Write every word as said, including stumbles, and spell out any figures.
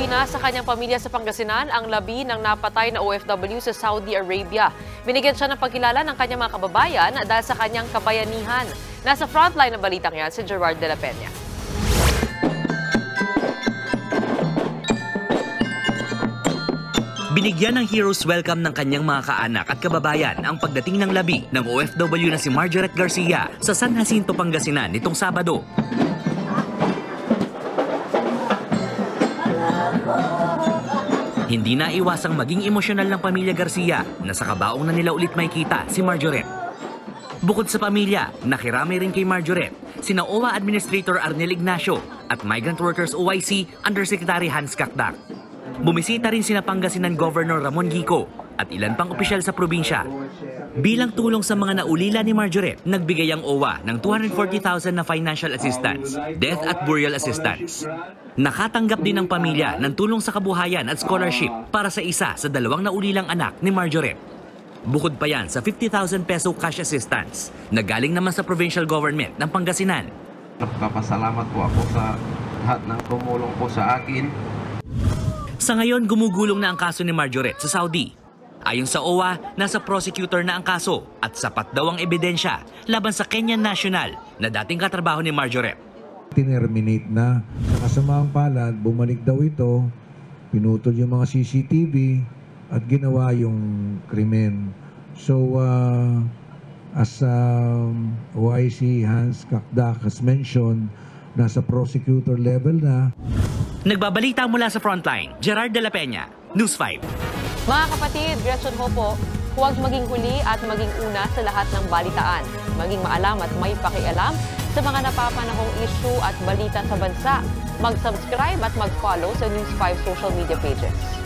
Uuwi na sa kanyang pamilya sa Pangasinan ang labi ng napatay na O F W sa Saudi Arabia. Binigyan siya ng pagkilala ng kanyang mga kababayan dahil sa kanyang kabayanihan. Nasa frontline ng balitang yan si Gerard de la Peña. Binigyan ng hero's welcome ng kanyang mga kaanak at kababayan ang pagdating ng labi ng O F W na si Marjoret Garcia sa San Jacinto, Pangasinan nitong Sabado. Hindi na iwasang maging emosyonal ng pamilya Garcia na sa kabaong na nila ulit makikita si Marjoret. Bukod sa pamilya, nakiramay rin kay Marjoret sina O W A Administrator Arnel Ignacio at Migrant Workers O I C Undersecretary Hans Kakdak. Bumisita rin sina Pangasinan Governor Ramon Gico at ilan pang opisyal sa probinsya. Bilang tulong sa mga naulila ni Marjoret, nagbigay ang O W A ng two hundred forty thousand na financial assistance, death at burial assistance. Nakatanggap din ang pamilya ng tulong sa kabuhayan at scholarship para sa isa sa dalawang naulilang anak ni Marjoret. Bukod pa yan sa fifty thousand peso cash assistance na galing naman sa provincial government ng Pangasinan. Nagpapasalamat po ako sa lahat ng tumulong po sa akin. Sa ngayon, gumugulong na ang kaso ni Marjoret sa Saudi. Ayon sa O W A, nasa prosecutor na ang kaso at sapat daw ang ebidensya laban sa Kenyan national na dating katrabaho ni Marjoret. Tinerminate na. Sa kasamaang palad, bumalik daw ito, pinutol yung mga C C T V at ginawa yung krimen. So, uh, as um, O I C Hans Kakdak has mentioned, nasa prosecutor level na. Nagbabalita mula sa Frontline, Gerard de la Peña, News five. Mga kapatid, Gretchen ho po, huwag maging huli at maging una sa lahat ng balitaan. Maging maalam at may pakialam sa mga napapanahong issue at balita sa bansa. Mag-subscribe at mag-follow sa News five social media pages.